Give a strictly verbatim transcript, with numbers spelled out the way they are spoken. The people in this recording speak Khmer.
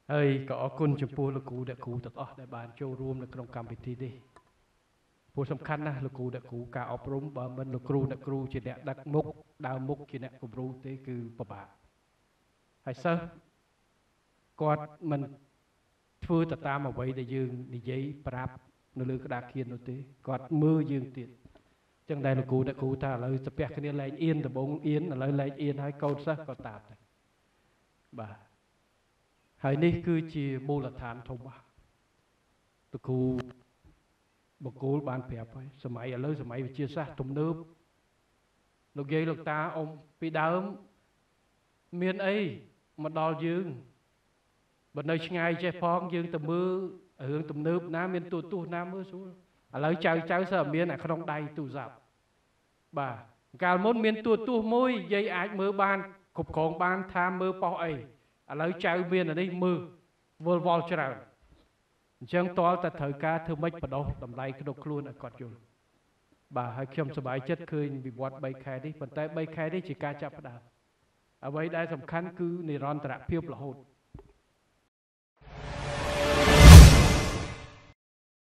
ហើយក៏អរគុណចំពោះលោកគ្រូអ្នកគ្រូទាំងអស់ដែលបានចូលរួមនៅក្នុងកម្មវិធីនេះព្រោះសំខាន់ណាស់លោកគ្រូអ្នកគ្រូការអប់រំបើមិនលោកគ្រូអ្នកគ្រូជាអ្នកដឹកមុខដើរមុខជាអ្នកគំរូទេគឺពិបាកហើយសិស្សគាត់មិនធ្វើទៅតាមអ្វីដែលយើងនិយាយប្រាប់នៅលើក្តារខៀននោះទេគាត់មើលយើងទៀតចឹងដែរលោកគ្រូអ្នកគ្រូថាឥឡូវស្ពះគ្នាលែងអៀនដំបងអៀនឥឡូវលែងអៀនហើយកូនសិស្សក៏តាមដែរបាទហើយនេះគឺជាមូលដ្ឋានធំលោកគ្រូបកគោលបានប្រាប់ហើយសម័យឥឡូវសម័យវិទ្យាសាស្ត្រទំនើបលោកយាយលោកតាអ៊ំពីដើមមានអីមកដល់យើងបើនៅឆ្ងាយចេះផងយើងទៅមើលរឿងទំនើបណាមានទូទស្សន៍ណាមើលស្រួលឥឡូវចៅចៅសើមានអាក្នុងដៃទូរស័ព្ទបាទកាលមុនមានទូទស្សន៍មួយយាយអាចមើលបានគ្រប់គ្រងបានថាមើលប៉ុសអីឥឡូវចៅមានអានេះមើលវល់វល់ច្រើនអញ្ចឹងតលតែត្រូវការធ្វើម៉េចបដោះតម្លៃក្នុងខ្លួនឲ្យគាត់យល់បាទហើយខ្ញុំសប្បាយចិត្តឃើញវិវត្តបីខែនេះប៉ុន្តែបីខែនេះជាការចាប់ផ្ដើមអ្វីដែលសំខាន់គឺនិរន្តរភាពរហូត